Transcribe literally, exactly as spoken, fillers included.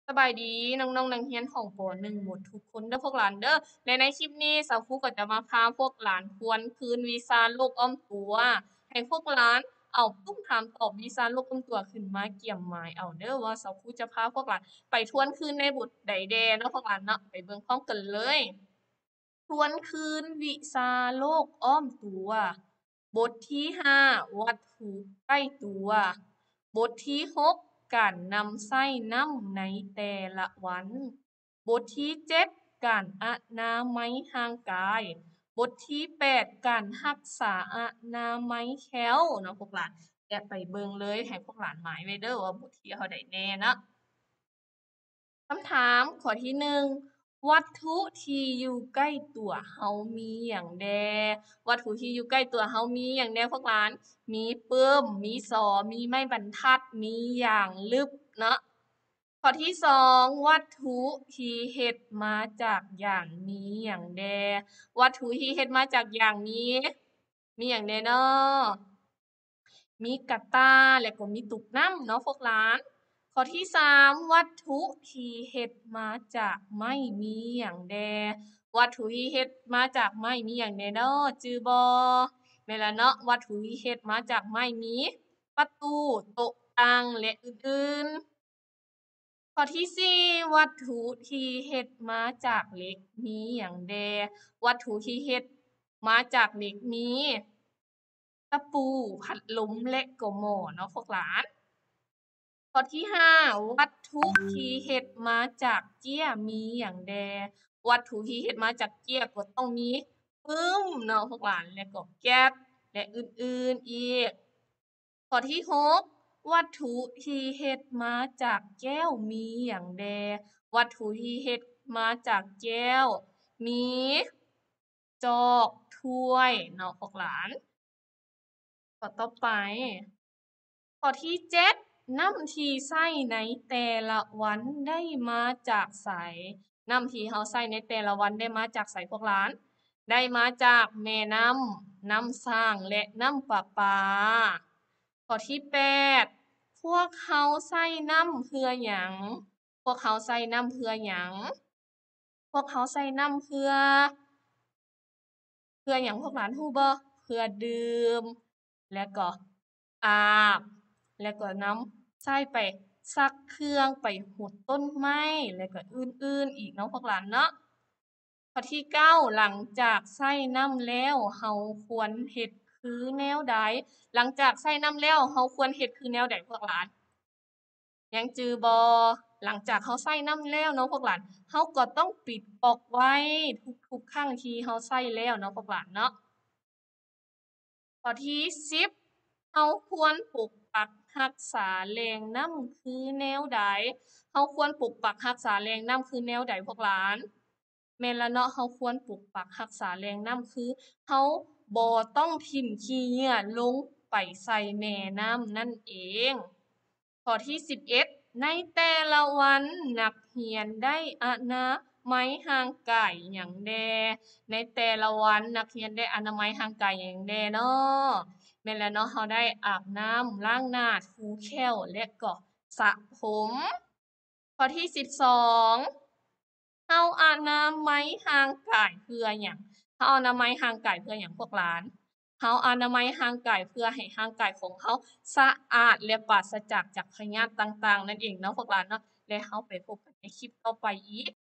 สบายดีน้องๆนักเรียนของป หนึ่ง หมดทุกคนเด้อพวกหลานเด้อและในคลิปนี้สาวครูก็จะมาพาพวกหลานทวนคืนวิชาโลกอ้อมตัวให้พวกหลานเอาตุ้มถามตอบวิชาโลกอ้อมตัวขึ้นมาเกี่ยมหมายเอาเด้อว่าสาวครูจะพาพวกหลานไปทวนคืนในบทใดแดเนาะพวกหลานเนาะไปเบิ่งพร้อมกันเลยทวนคืนวิชาโลกอ้อมตัวบทที่ห้าวัตถุใกล้ตัวบทที่หกการนำไส้น้ำในแต่ละวัน บทที่เจ็ดการอนามัยห่างกาย บทที่แปดการรักษาอนามัยแคล้วเนาะพวกหลานแกะไปเบิ่งเลยให้พวกหลานหมายไว้เด้อว่าบทที่เฮาได้แน่เนาะคำถามข้อที่หนึ่งวัตถุที่อยู่ใกล้ตัวเฮามีหยังแดวัตถุที่อยู่ใกล้ตัวเฮามีหยังแน่พวกหลานมีปึ้มมีศอกมีไม้บรรทัดมีหยังลึบเนาะข้อที่สองวัตถุที่เฮ็ดมาจากหยังมีหยังแน่วัตถุที่เฮ็ดมาจากหยังมีมีหยังแน่เนาะมีกระตายและก็มีตุกน้ำเนาะพวกหลานข้อที่สามวัตถุที่เฮ็ดมาจากไม้มีหยังแน่วัตถุที่เฮ็ดมาจากไม้มีหยังแน่เนาะจื้อบ่แม่นแล้วเนาะวัตถุที่เฮ็ดมาจากไม้มีประตูโต๊ะตั้งและอื่นๆข้อที่สี่วัตถุที่เฮ็ดมาจากเหล็กมีหยังแน่วัตถุที่เฮ็ดมาจากเหล็กมีตะปูพัดลมและก็หม้อเนาะพวกหลานข้อที่ห้าวัตถุที่เฮ็ดมาจากเจี้ยมีหยังแน่วัตถุที่เฮ็ดมาจากเจี้ยก็ต้องมีปึ้มเนาะพวกหลานแล้วก็แก๊สและอื่นๆอีกข้อที่หกวัตถุที่เฮ็ดมาจากแก้วมีหยังแน่วัตถุที่เฮ็ดมาจากแก้วมีจอกถ้วยเนาะพวกหลานข้อต่อไปข้อที่เจ็ดน้ำที่ใช้ในแต่ละวันได้มาจากไสน้ำที่เราใช้ในแต่ละวันได้มาจากไสพวกหลานได้มาจากแม่น้ำน้ำสร้างและน้ำประปาข้อที่แปดพวกเราใช้น้ำเพื่อหยังพวกเราใช้น้ำเพื่อหยังพวกเราใช้น้ำเพื่อเพื่อหยังพวกหลานรู้บ่เพื่อดื่มและก็อาบและก็นำใช้ไปซักเครื่องไปรดต้นไม้และก็อื่นๆอีกเนาะพวกหลานเนาะข้อที่เก้าหลังจากใช้น้ำแล้วเราควรเฮ็ดคือแนวใดหลังจากใช้น้ำแล้วเราควรเฮ็ดคือแนวใดพวกหลานยังจือบ่หลังจากเราใช้น้ำแล้วเนาะพวกหลานเราก็ต้องปิดก๊อกไว้ทุกๆครั้งที่เราใช้แล้วเนาะพวกหลานเนาะข้อที่สิบเราควรปกปักรักษาแหล่งน้ำคือแนวใดเราควรปกปักรักษาแหล่งน้ำคือแนวใดพวกหลานแม่นแล้วเนาะเราควรปกปักรักษาแหล่งน้ำคือเราบ่ต้องถิ้มขี้เหงื่อลงไปใส่แม่น้ำนั่นเองข้อที่สิบเอ็ดในแต่ละวันนักเรียนได้อนามัยห่างกายหยังแน่ในแต่ละวันนักเรียนได้อนามัยห่างกายหยังแน่เนาะแม่นแล้วเนาะเราได้อาบน้ำล้างหน้าถูแข้วและก็สระผมข้อที่สิบสองเราอนามัยห่างกายเพื่อหยังเราอนามัยห่างกายเพื่อหยังพวกหลานเราอนามัยห่างกายเพื่อให้ร่างกายของเราสะอาดและปราศจากจากพยาธิต่างๆนั่นเองเนาะพวกหลานเนาะและเราไปพบกันในคลิปต่อไปอีก